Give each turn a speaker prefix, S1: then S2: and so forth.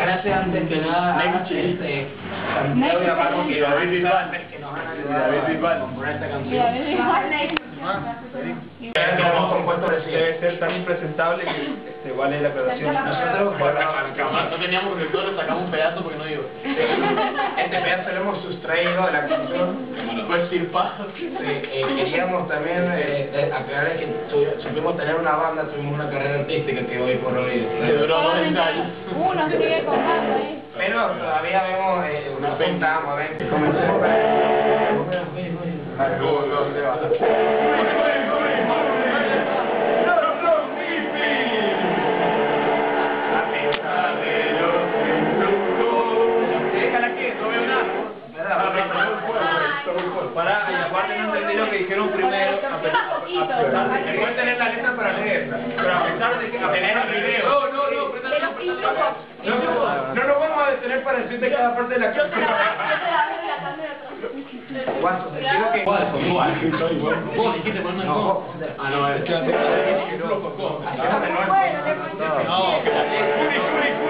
S1: gracias antes que nada a Santiago y a Marco que nos han ayudado a componer esta canción. Que hemos compuesto
S2: debe ser tan impresentable que vale la aclaración.
S1: Nosotros
S3: no teníamos productores, sacamos un pedazo porque no iba.
S1: este pedazo lo hemos sustraído de la canción.
S3: Fue extirpado.
S1: Queríamos también aclarar que supimos tener una banda, tuvimos una carrera artística que hoy por hoy
S3: duró 2 ensayos.
S4: Uno sigue con banda ahí.
S1: pero todavía vemos una juntamos, ven. Comencemos con
S2: Pará, y aparte no entendí lo que dijeron primero.
S1: Después tener la letra para leerla.
S2: Pero a pesar de que tener el video.
S1: No nos vamos a detener para decirte cada parte de la canción. Guaso, te digo que...
S3: Vos dijiste ponerme el
S1: No,
S3: no, es que...
S1: No,